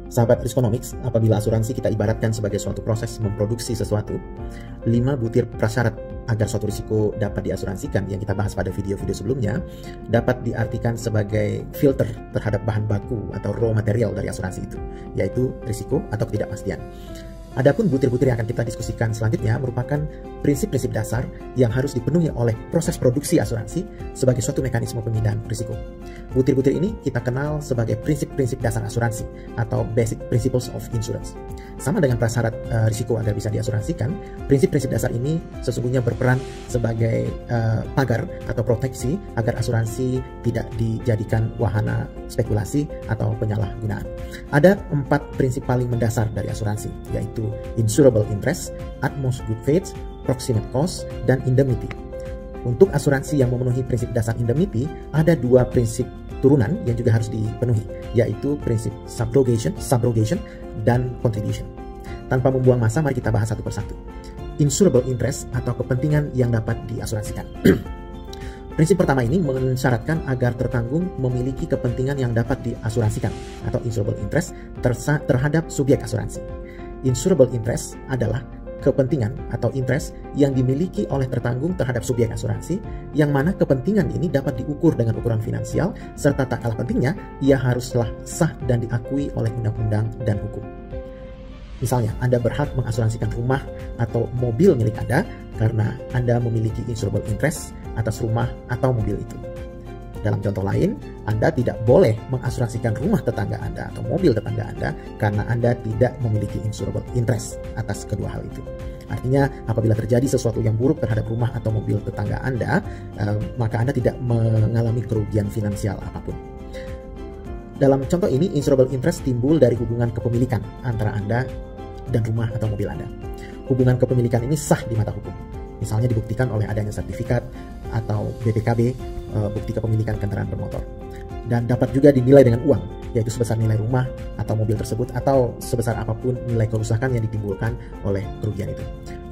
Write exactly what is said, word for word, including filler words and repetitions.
Sahabat Riskonomics, apabila asuransi kita ibaratkan sebagai suatu proses memproduksi sesuatu, lima butir prasyarat agar suatu risiko dapat diasuransikan yang kita bahas pada video-video sebelumnya dapat diartikan sebagai filter terhadap bahan baku atau raw material dari asuransi itu, yaitu risiko atau ketidakpastian. Adapun butir-butir yang akan kita diskusikan selanjutnya merupakan prinsip-prinsip dasar yang harus dipenuhi oleh proses produksi asuransi sebagai suatu mekanisme pemindahan risiko. Butir-butir ini kita kenal sebagai prinsip-prinsip dasar asuransi atau basic principles of insurance. Sama dengan prasyarat uh, risiko agar bisa diasuransikan, prinsip-prinsip dasar ini sesungguhnya berperan sebagai uh, pagar atau proteksi agar asuransi tidak dijadikan wahana spekulasi atau penyalahgunaan. Ada empat prinsip paling mendasar dari asuransi, yaitu insurable interest, utmost good faith, proximate cost, dan indemnity. Untuk asuransi yang memenuhi prinsip dasar indemnity, ada dua prinsip turunan yang juga harus dipenuhi, yaitu prinsip subrogation, subrogation dan contribution. Tanpa membuang masa, mari kita bahas satu persatu. Insurable interest atau kepentingan yang dapat diasuransikan. Prinsip pertama ini mensyaratkan agar tertanggung memiliki kepentingan yang dapat diasuransikan atau insurable interest terhadap subjek asuransi. Insurable interest adalah kepentingan atau interest yang dimiliki oleh tertanggung terhadap subjek asuransi, yang mana kepentingan ini dapat diukur dengan ukuran finansial, serta tak kalah pentingnya, ia haruslah sah dan diakui oleh undang-undang dan hukum. Misalnya, Anda berhak mengasuransikan rumah atau mobil milik Anda karena Anda memiliki insurable interest atas rumah atau mobil itu. Dalam contoh lain, Anda tidak boleh mengasuransikan rumah tetangga Anda atau mobil tetangga Anda karena Anda tidak memiliki insurable interest atas kedua hal itu. Artinya, apabila terjadi sesuatu yang buruk terhadap rumah atau mobil tetangga Anda, eh, maka Anda tidak mengalami kerugian finansial apapun. Dalam contoh ini, insurable interest timbul dari hubungan kepemilikan antara Anda dan rumah atau mobil Anda. Hubungan kepemilikan ini sah di mata hukum. Misalnya dibuktikan oleh adanya sertifikat atau B P K B, bukti kepemilikan kendaraan bermotor. Dan dapat juga dinilai dengan uang, yaitu sebesar nilai rumah atau mobil tersebut atau sebesar apapun nilai kerusakan yang ditimbulkan oleh kerugian itu.